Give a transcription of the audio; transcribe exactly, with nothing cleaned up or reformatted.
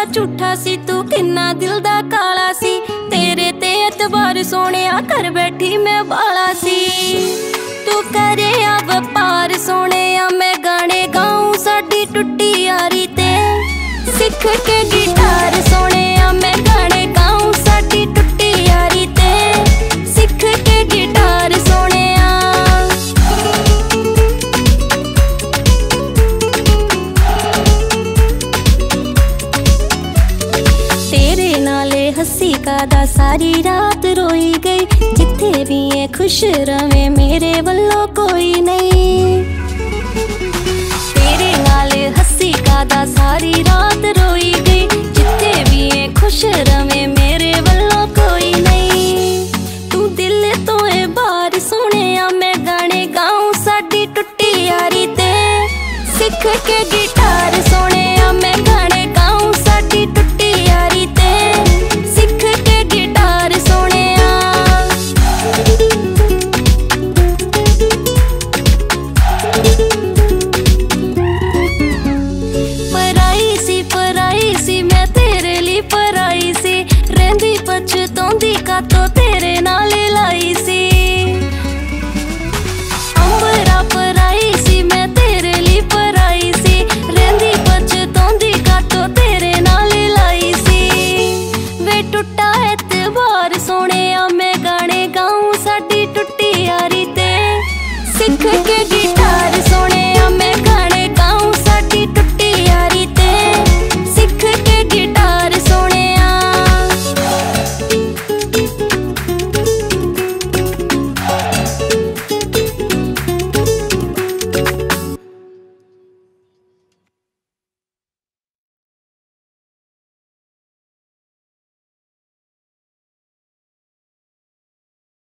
झूठा सी तू किन्ना दिल दा काला सी, तेरे ते एतबार सोहणिया घर बैठी मैं बाला सी। तू करे आ व्यापार सोहणिया मैं गाने गाऊं साडी टुटी यारी ते, सिख के गिटार सोहणिया मैं गाने गाऊं साडी टुटी यारी ते, सिख के गिटार सोहणिया। हसी कादा सारी रात रोई गई, जिथे भी है खुश रवे मेरे वल्लों कोई नहीं। तेरे नाल हसी कादा सारी रात रोई गई, जिथे भी है खुश रवे